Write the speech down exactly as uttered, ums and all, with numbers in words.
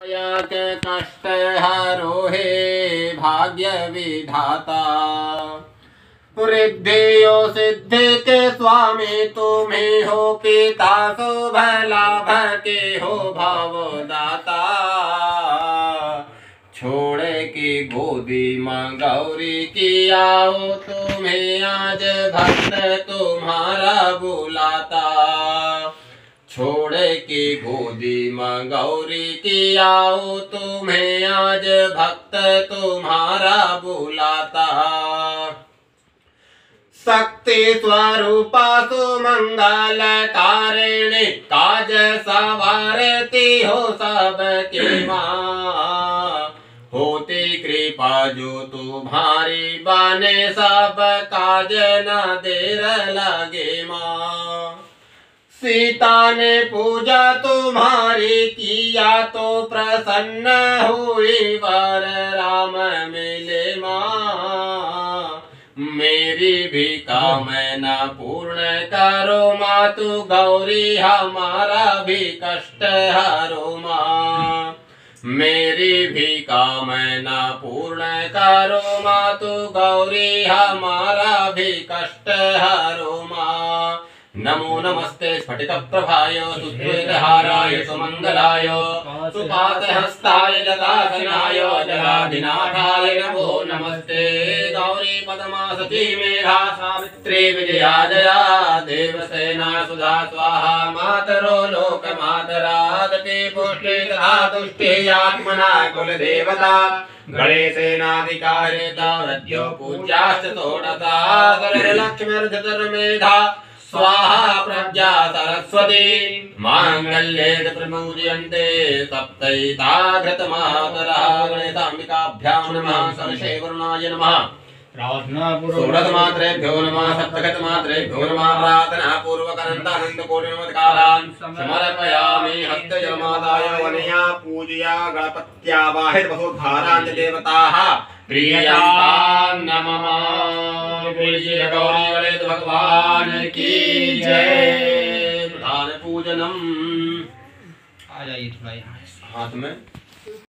कष्ट हरो हे भाग्य विधाता, रिद्धियो सिद्धि के स्वामी तुम्हें हो, पिता शुभ लाभ के हो भवदाता। छोड़े की गोदी माँ गौरी की आओ, तुम्हें आज भक्त तुम्हारा बुलाता। छोड़े की गोदी माँ गौरी की आओ, तुम्हें आज भक्त तुम्हारा बुलाता। शक्ति स्वरूपा सुमंगल कारिणी, काज सवारती हो सबकी माँ। होती कृपा जो तुम्हारी बने, सब काज न देर लगे माँ। सीता ने पूजा तुम्हारी किया, तो प्रसन्न हुई वर राम मिले माँ। मेरी भी कामना पूर्ण करो माँ, तू गौरी हमारा भी कष्ट हरो माँ। मेरी भी कामना पूर्ण करो माँ, तू गौरी हमारा भी कष्ट हरो माँ। नमो नमस्ते स्फटिक प्रभाय, सुश्वेतहाराय सुमंगलाय, सुपातहस्ताय जटाधनाय जलाधिनाथाय नमो नमस्ते। गौरी पद्मा सती मेधा सावित्री विजया जया, देवसेना सुधा स्वाहा मातरो लोक मातरादपि पुष्टि तथा तुष्टि आत्मना कुल देवता। गणेशेनाधिकारिता हृद्यो पूज्याश्च षोडशा, सर्वलक्ष्मीर्धतर्मेधा स्वाहा प्रज्ञा सरस्वती। मांगल्ये प्रपूज्यन्ते सप्तैता घृतमातरः, गणेशाम्बिकाभ्यां नमः। सर्वशैवरुणाय नमः। षोडशमात्रेभ्यो नमः, सप्तशतमात्रेभ्यो नमः। प्रार्थनापूर्वकनन्तानन्दकोटिनमस्कारान् समर्पयामि। हस्तजलमादाय वनया पूजया गणपत्यावाहित वसुधारान् च देवताः प्रियतान् नमः। बोलिए गौरी गणेश भगवान की जय। प्रधान पूजनम। आ जाइए थोड़ा यहाँ हाथ में।